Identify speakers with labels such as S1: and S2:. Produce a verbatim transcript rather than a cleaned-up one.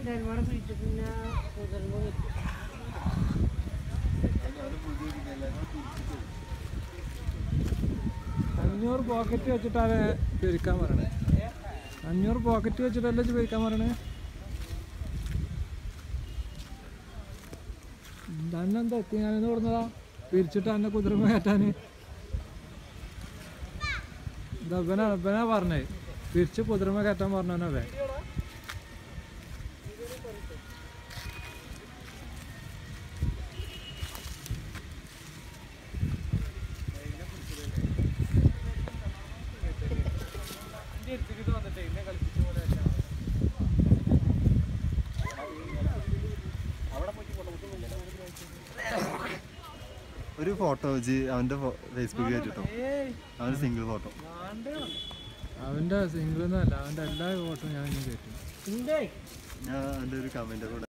S1: അഞ്ഞൂറ് പോക്കറ്റ് വെച്ചിട്ടാണ് പെരുക്കാൻ പറയണേ. അഞ്ഞൂറ് പോക്കറ്റ് വെച്ചിട്ടല്ലേ പെരുക്കാൻ പറയണേ. തന്നെന്താ എത്തി ഞാനെന്ന് കൊടുന്നതാ പിരിച്ചിട്ട് എന്നെ കുതിരമ കയറ്റാന്. ഇവനാ ഇവനാ പറഞ്ഞേ പിരിച്ച് കുതിരമ കയറ്റാൻ പറഞ്ഞവനവേ.
S2: ഒരു ഫോട്ടോ വെച്ച് അവന്റെ ഫേസ്ബുക്കിൽ വെച്ചിട്ടോ. അവന്റെ സിംഗിൾ ഫോട്ടോ.
S1: അവന്റെ സിംഗിൾ ഒന്നും അല്ല, അവന്റെ എല്ലാ ഫോട്ടോ ഞാൻ കേട്ടു.
S2: ഞാൻ അവന്റെ ഒരു കമന്റ് കൂടെ